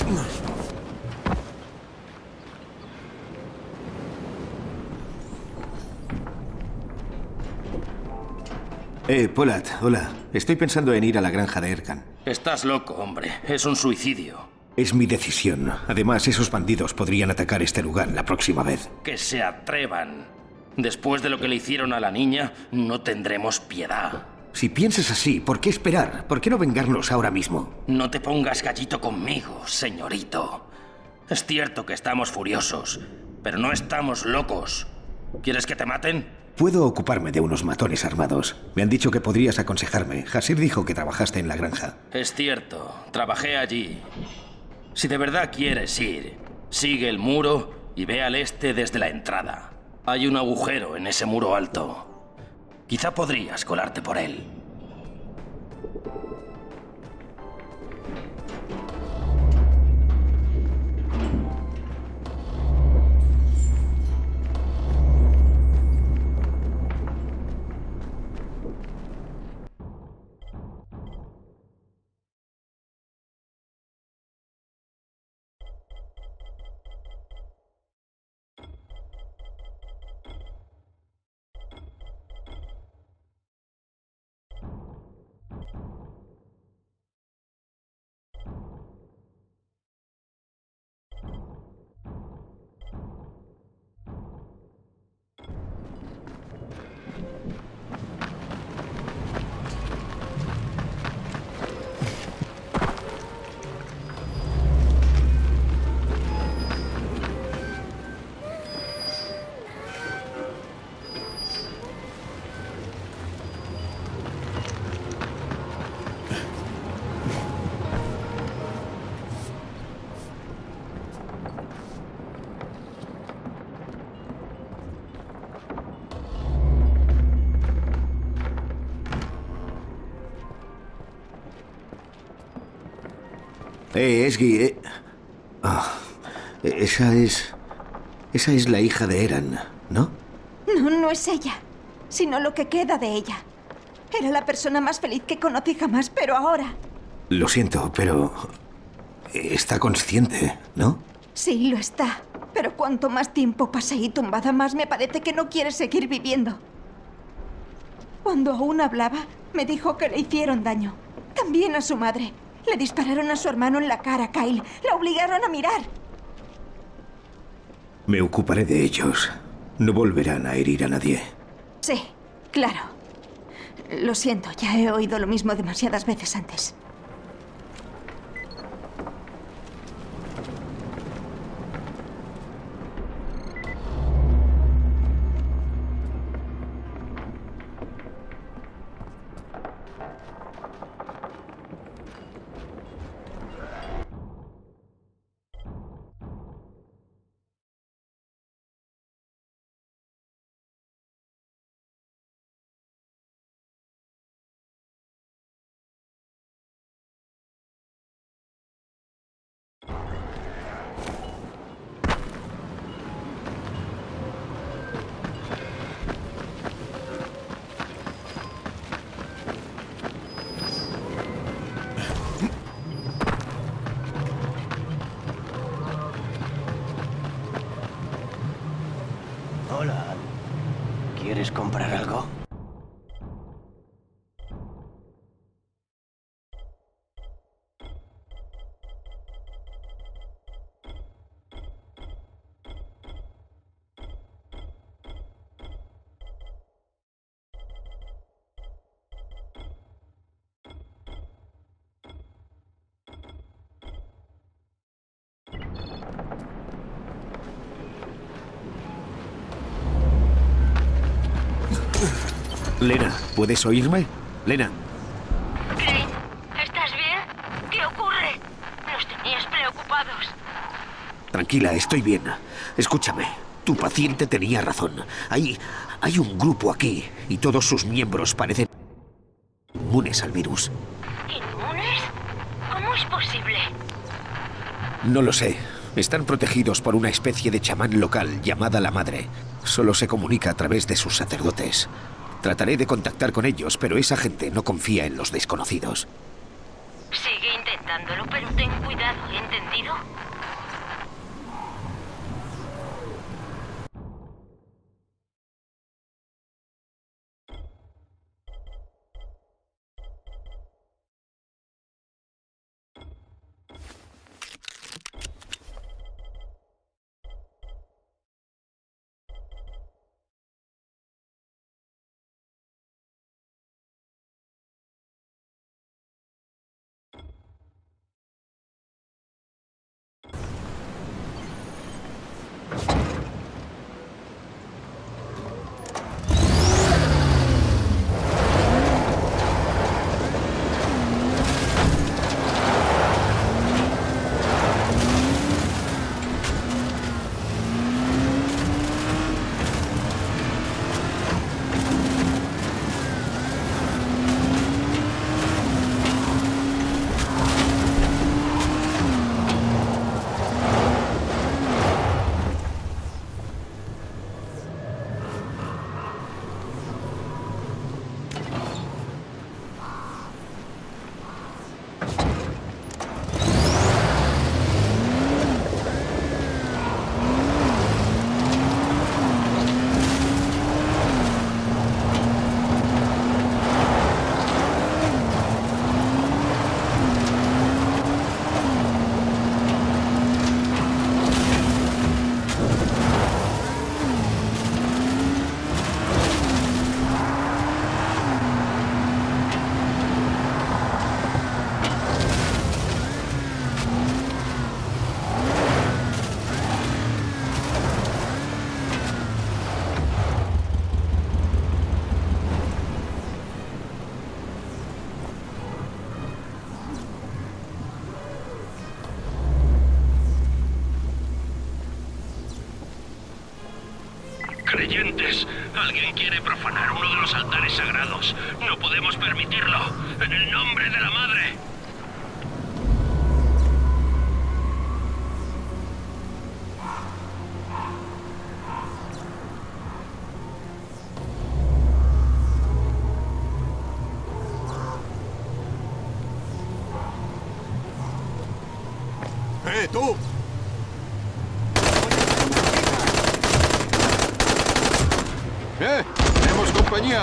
Polat, hola. Estoy pensando en ir a la granja de Erkan. Estás loco, hombre. Es un suicidio. Es mi decisión. Además, esos bandidos podrían atacar este lugar la próxima vez. Que se atrevan. Después de lo que le hicieron a la niña, no tendremos piedad. Si piensas así, ¿por qué esperar? ¿Por qué no vengarnos ahora mismo? No te pongas gallito conmigo, señorito. Es cierto que estamos furiosos, pero no estamos locos. ¿Quieres que te maten? Puedo ocuparme de unos matones armados. Me han dicho que podrías aconsejarme. Hasir dijo que trabajaste en la granja. Es cierto, trabajé allí. Si de verdad quieres ir, sigue el muro y ve al este desde la entrada. Hay un agujero en ese muro alto. Quizá podrías colarte por él. Esgi, Esa es la hija de Eran, ¿no? No, no es ella, sino lo que queda de ella. Era la persona más feliz que conocí jamás, pero ahora... Lo siento, pero... está consciente, ¿no? Sí, lo está. Pero cuanto más tiempo pase ahí tumbada, más me parece que no quiere seguir viviendo. Cuando aún hablaba, me dijo que le hicieron daño. También a su madre. Le dispararon a su hermano en la cara, Kyle. La obligaron a mirar. Me ocuparé de ellos. No volverán a herir a nadie. Sí, claro. Lo siento, ya he oído lo mismo demasiadas veces antes. Hola. ¿Quieres comprar algo? Lena, ¿puedes oírme? Lena. Crane, ¿estás bien? ¿Qué ocurre? Nos tenías preocupados. Tranquila, estoy bien. Escúchame, tu paciente tenía razón. Hay un grupo aquí y todos sus miembros parecen inmunes al virus. ¿Inmunes? ¿Cómo es posible? No lo sé. Están protegidos por una especie de chamán local llamada la Madre. Solo se comunica a través de sus sacerdotes. Trataré de contactar con ellos, pero esa gente no confía en los desconocidos. Sigue intentando. intentándolo, pero ten cuidado, ¿entendido? Creyentes, alguien quiere profanar uno de los altares sagrados. No podemos permitirlo. En el nombre de la Madre. ¡Tú! ¡Tenemos compañía!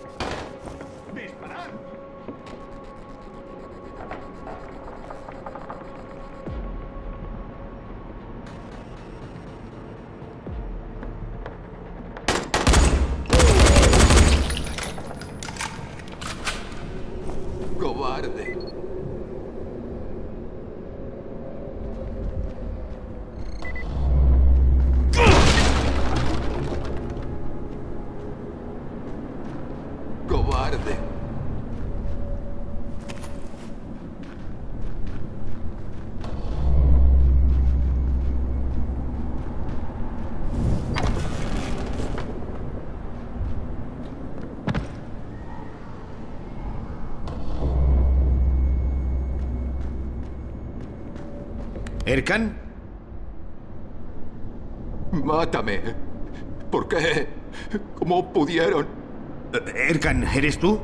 ¡Disparad! ¡Cobarde! ¡Cobarde! ¿Erkan? ¡Mátame! ¿Por qué? ¿Cómo pudieron? Erkan, ¿eres tú?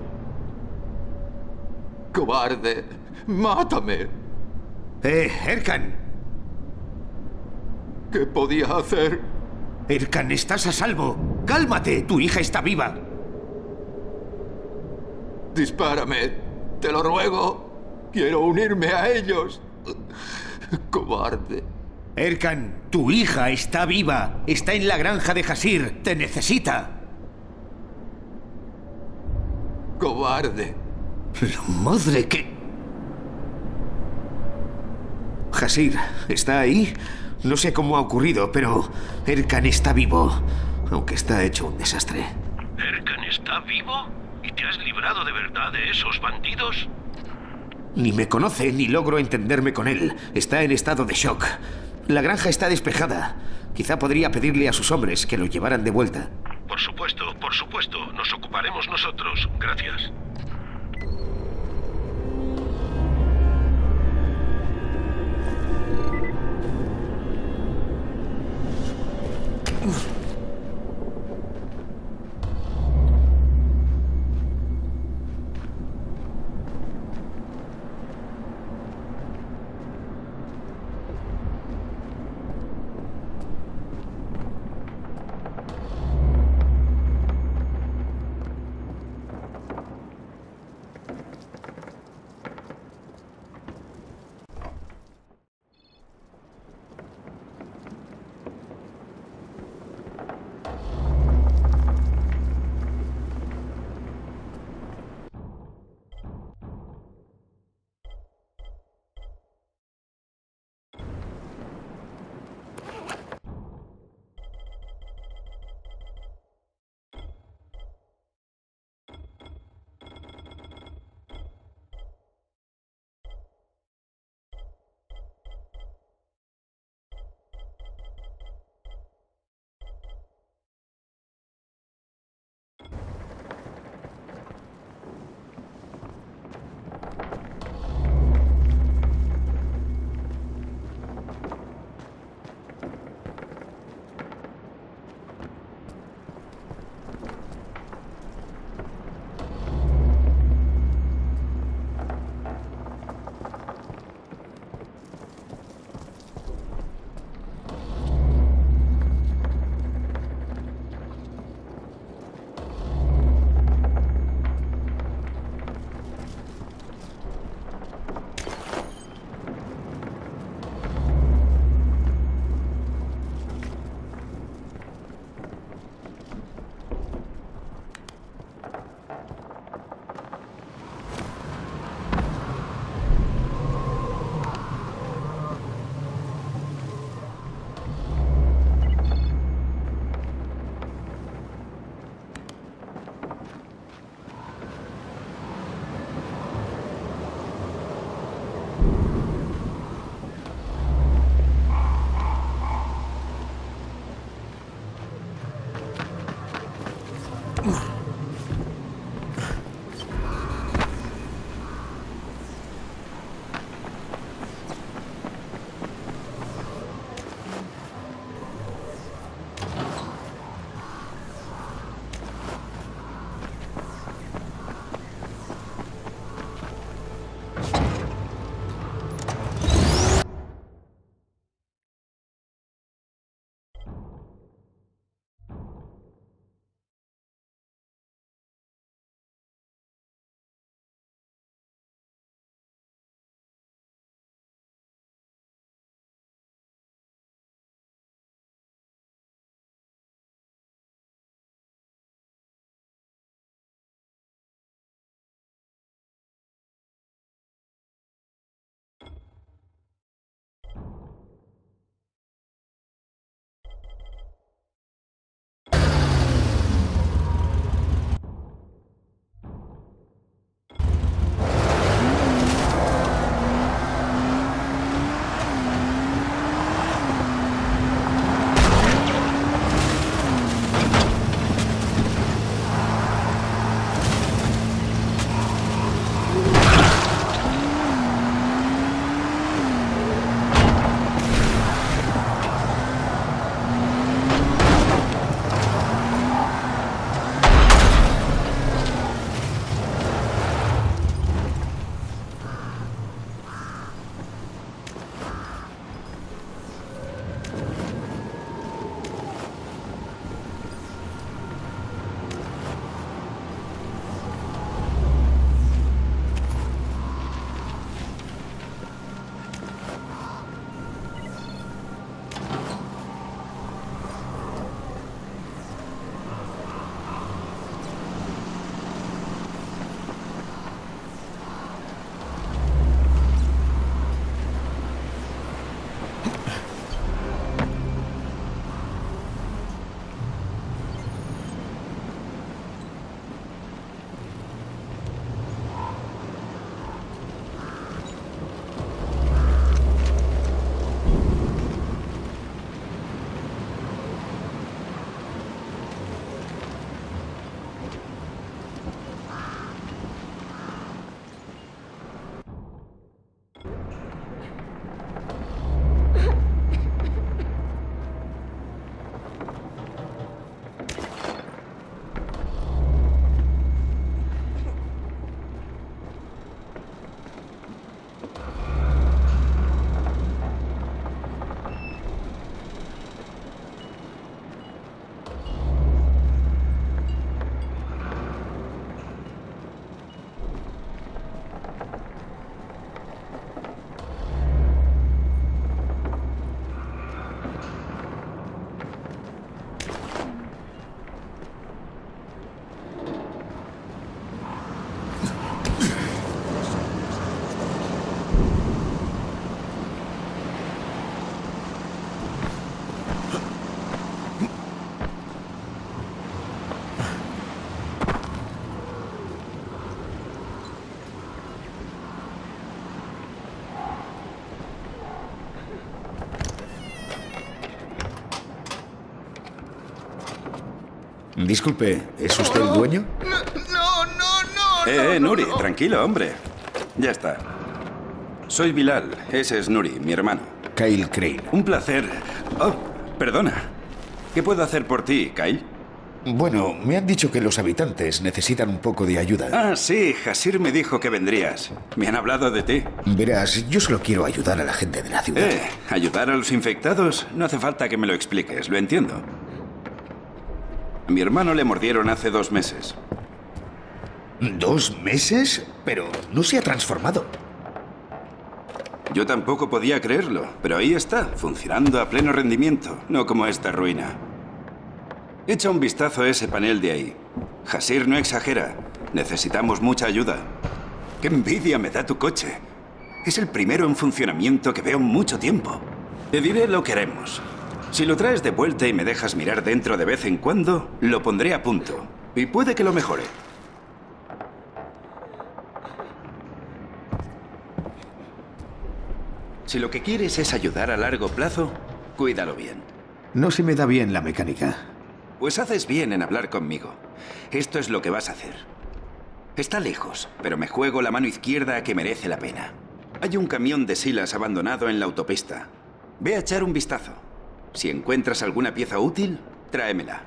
¡Cobarde! ¡Mátame! Erkan. ¿Qué podía hacer? Erkan, estás a salvo. ¡Cálmate! Tu hija está viva. Dispárame. Te lo ruego. Quiero unirme a ellos. Cobarde. Erkan, tu hija está viva. Está en la granja de Hasir. Te necesita. Cobarde. La madre que... Hasir, ¿está ahí? No sé cómo ha ocurrido, pero Erkan está vivo, aunque está hecho un desastre. ¿Erkan está vivo? ¿Y te has librado de verdad de esos bandidos? Ni me conoce ni logro entenderme con él. Está en estado de shock. La granja está despejada. Quizá podría pedirle a sus hombres que lo llevaran de vuelta. Por supuesto, por supuesto. Nos ocuparemos nosotros. Gracias. Disculpe, ¿es usted el dueño? Nuri, tranquilo, hombre. Ya está. Soy Bilal, ese es Nuri, mi hermano. Kyle Crane. Un placer. Oh, perdona. ¿Qué puedo hacer por ti, Kyle? Bueno, me han dicho que los habitantes necesitan un poco de ayuda. Ah, sí, Hasir me dijo que vendrías. Me han hablado de ti. Verás, yo solo quiero ayudar a la gente de la ciudad. ¿Ayudar a los infectados? No hace falta que me lo expliques, lo entiendo. A mi hermano le mordieron hace 2 meses. ¿2 meses? Pero no se ha transformado. Yo tampoco podía creerlo, pero ahí está, funcionando a pleno rendimiento, no como esta ruina. Echa un vistazo a ese panel de ahí. Hasir no exagera. Necesitamos mucha ayuda. ¡Qué envidia me da tu coche! Es el primero en funcionamiento que veo en mucho tiempo. Te diré lo que haremos. Si lo traes de vuelta y me dejas mirar dentro de vez en cuando, lo pondré a punto. Y puede que lo mejore. Si lo que quieres es ayudar a largo plazo, cuídalo bien. No se me da bien la mecánica. Pues haces bien en hablar conmigo. Esto es lo que vas a hacer. Está lejos, pero me juego la mano izquierda a que merece la pena. Hay un camión de silas abandonado en la autopista. Ve a echar un vistazo. Si encuentras alguna pieza útil, tráemela.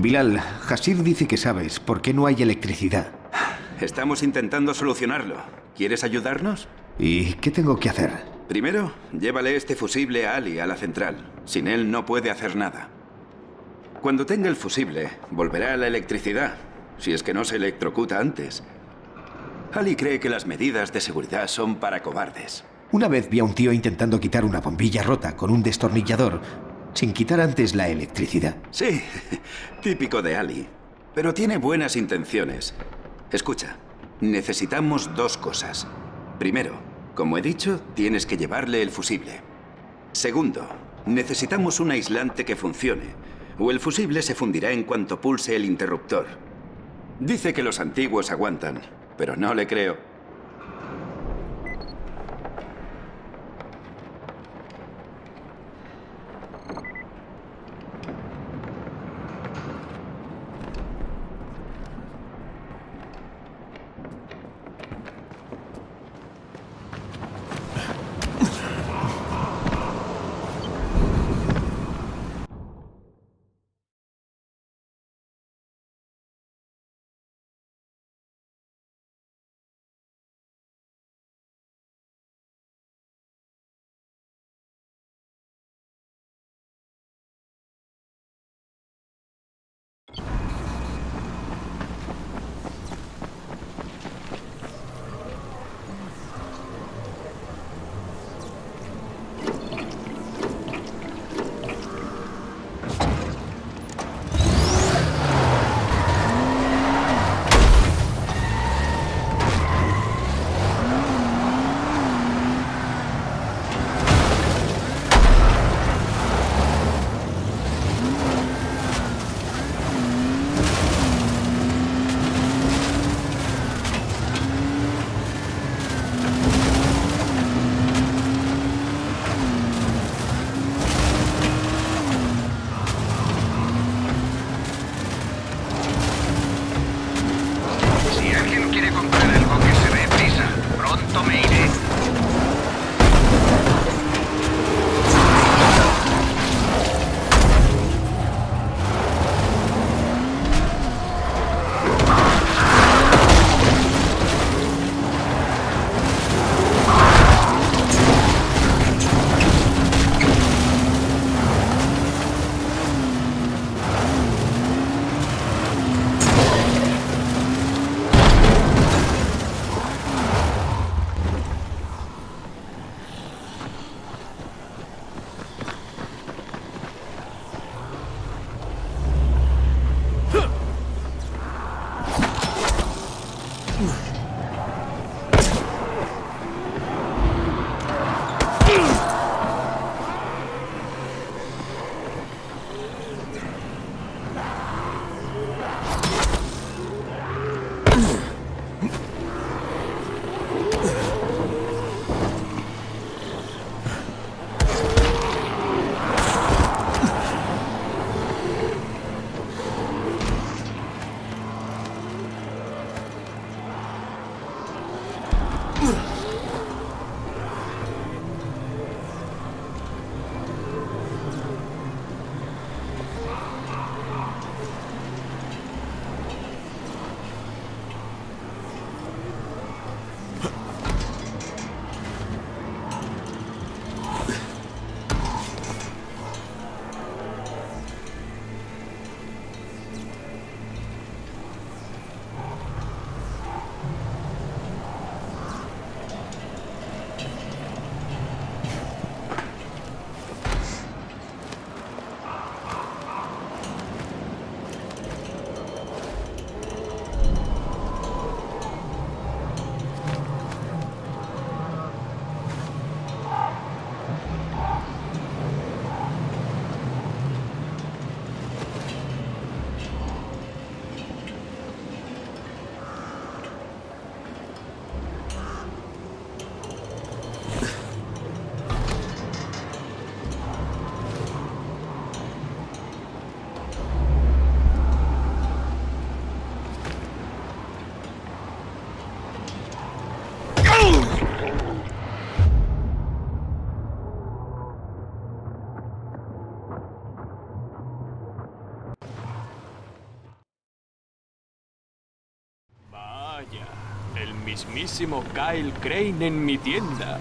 Bilal, Hasir dice que sabes por qué no hay electricidad. Estamos intentando solucionarlo. ¿Quieres ayudarnos? ¿Y qué tengo que hacer? Primero, llévale este fusible a Ali, a la central. Sin él no puede hacer nada. Cuando tenga el fusible, volverá a la electricidad, si es que no se electrocuta antes. Ali cree que las medidas de seguridad son para cobardes. Una vez vi a un tío intentando quitar una bombilla rota con un destornillador, sin quitar antes la electricidad. Sí, típico de Ali. Pero tiene buenas intenciones. Escucha, necesitamos dos cosas. Primero, como he dicho, tienes que llevarle el fusible. Segundo, necesitamos un aislante que funcione, o el fusible se fundirá en cuanto pulse el interruptor. Dice que los antiguos aguantan, pero no le creo. El mismísimo Kyle Crane en mi tienda.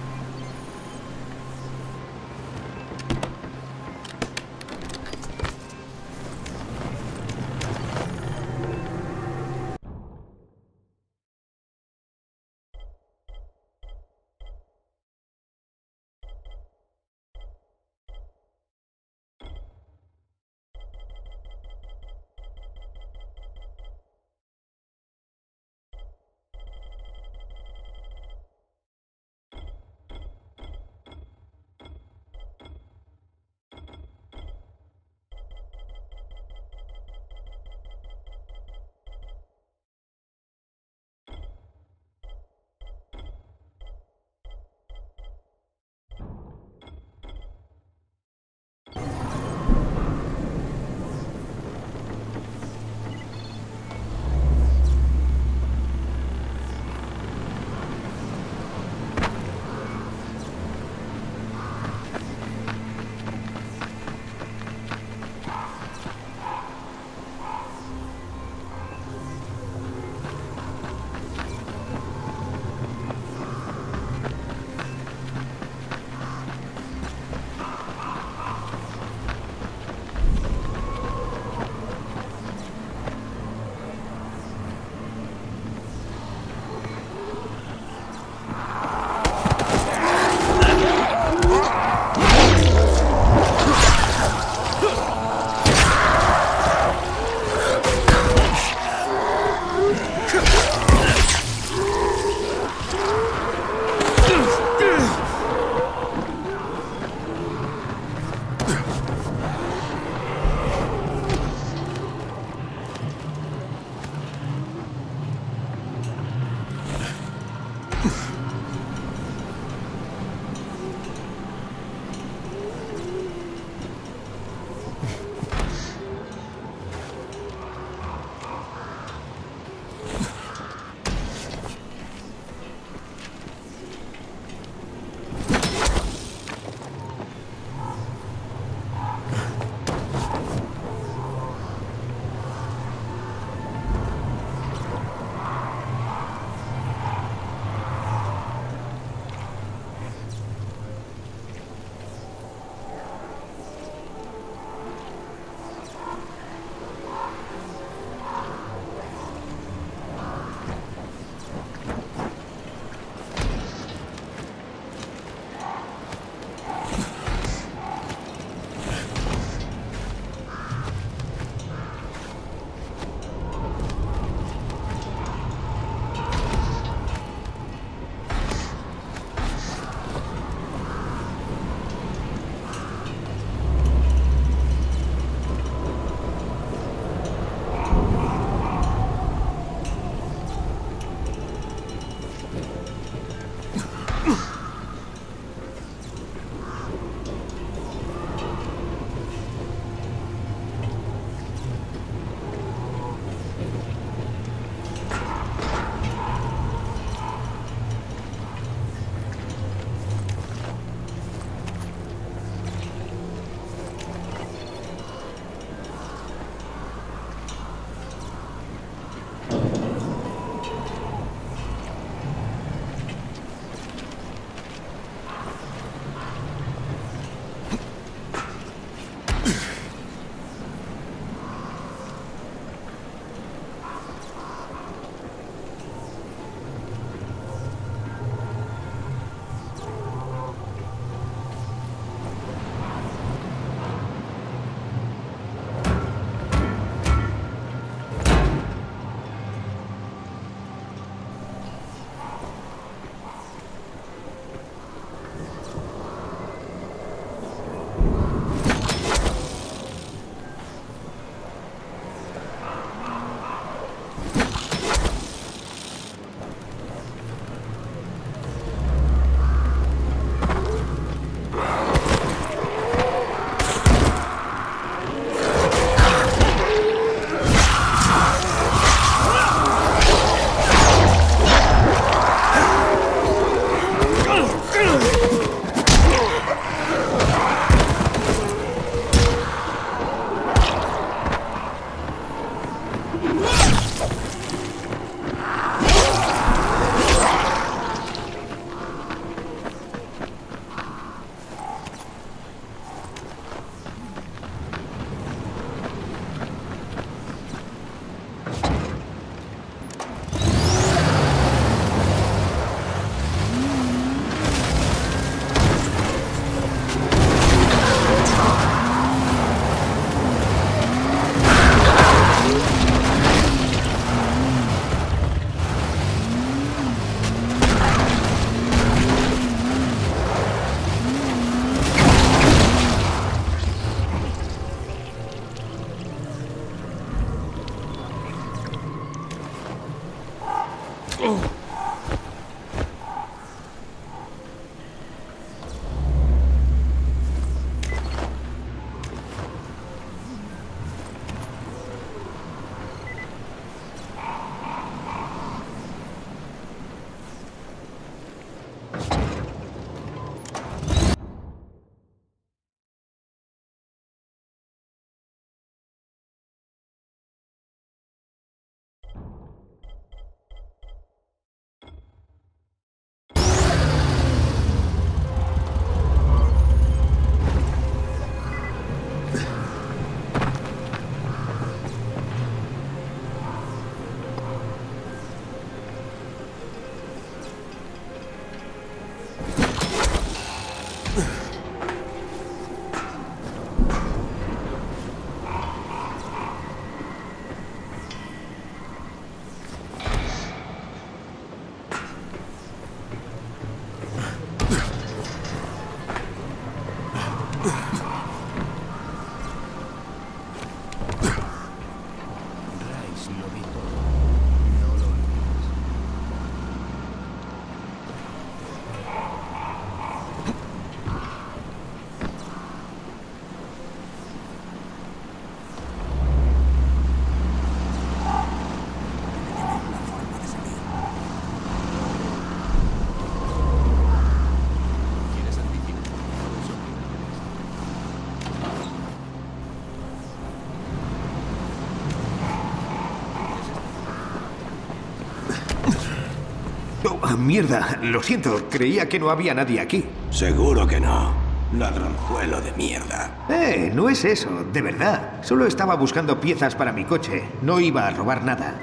Mierda, lo siento, creía que no había nadie aquí. Seguro que no. Ladronzuelo de mierda. No es eso, de verdad. Solo estaba buscando piezas para mi coche. No iba a robar nada.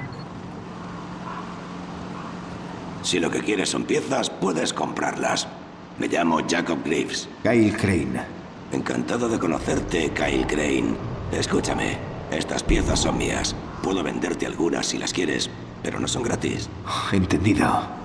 Si lo que quieres son piezas, puedes comprarlas. Me llamo Jacob Greaves. Kyle Crane. Encantado de conocerte, Kyle Crane. Escúchame, estas piezas son mías. Puedo venderte algunas si las quieres, pero no son gratis. Entendido.